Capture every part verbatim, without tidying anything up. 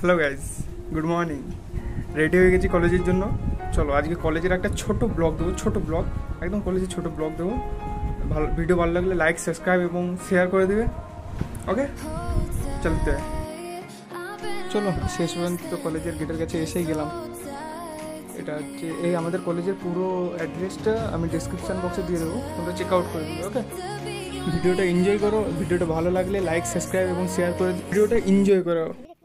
Hello guys, good morning. Ready হয়ে গেছি কলেজের জন্য। চলো আজকে কলেজের একটা ছোট ব্লগ দেবো, ছোট ব্লগ, একদম কলেজের ছোট ব্লগ দেবো। ভালো ভিডিও ভালো লাগলে লাইক, সাবস্ক্রাইব এবং শেয়ার করে দেবে। ওকে, চলতে চলো। শেষ পর্যন্ত কলেজের গেটের কাছে এসেই গেলাম। এটা হচ্ছে এই আমাদের কলেজের পুরো অ্যাড্রেসটা আমি ডিসক্রিপশান বক্সে দিয়ে দেবো, তোমরা চেক আউট করে দেবে। ওকে, ভিডিওটা এনজয় করো। ভিডিওটা ভালো লাগলে লাইক, সাবস্ক্রাইব এবং শেয়ার করে ভিডিওটা এনজয় করো।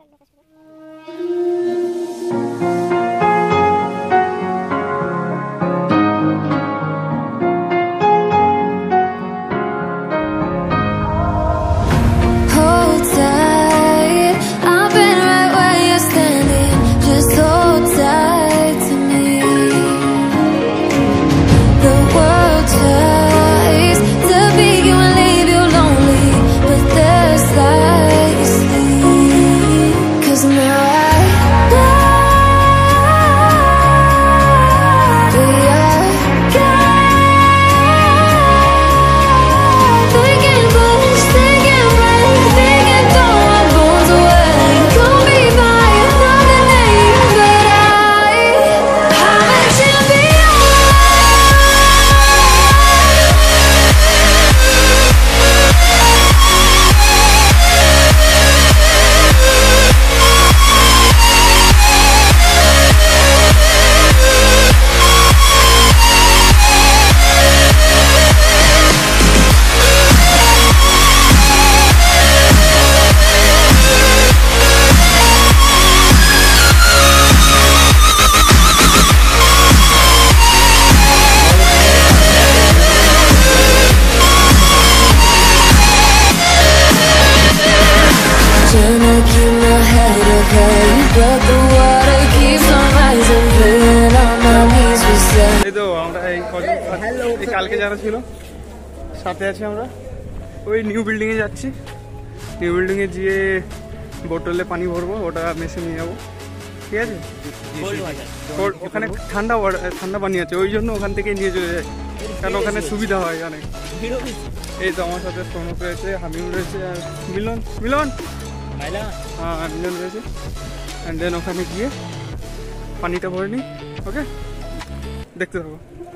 কালকে যারা ছিল সাথে আছি আমরা, ওই নিউ বিল্ডিংয়ে যাচ্ছি। নিউ বিল্ডিংয়ে গিয়ে বোতলে পানি ভরবো, ওটা মেশে নিয়ে যাবো। ঠিক আছে, ওখানে ঠান্ডা ঠান্ডা পানি আছে, ওই জন্য ওখান থেকে নিয়ে চলে যাই, কারণ ওখানে সুবিধা হয় অনেক। এই তো আমার সাথে সৌনক রয়েছে, হামিম রয়েছে, আর মিলন মিলন হ্যাঁ মিলন রয়েছে। অ্যান্ড দেন ওখানে গিয়ে পানিটা ভরে নিই। ওকে, দেখতে থাকো।